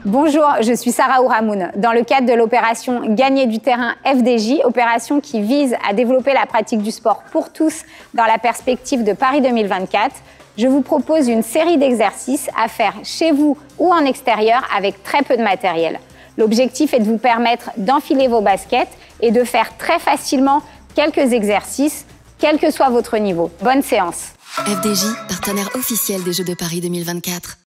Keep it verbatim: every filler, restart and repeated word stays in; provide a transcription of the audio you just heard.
Bonjour, je suis Sarah Ouramoun. Dans le cadre de l'opération Gagner du terrain F D J, opération qui vise à développer la pratique du sport pour tous dans la perspective de Paris deux mille vingt-quatre, je vous propose une série d'exercices à faire chez vous ou en extérieur avec très peu de matériel. L'objectif est de vous permettre d'enfiler vos baskets et de faire très facilement quelques exercices, quel que soit votre niveau. Bonne séance. F D J, partenaire officiel des Jeux de Paris deux mille vingt-quatre.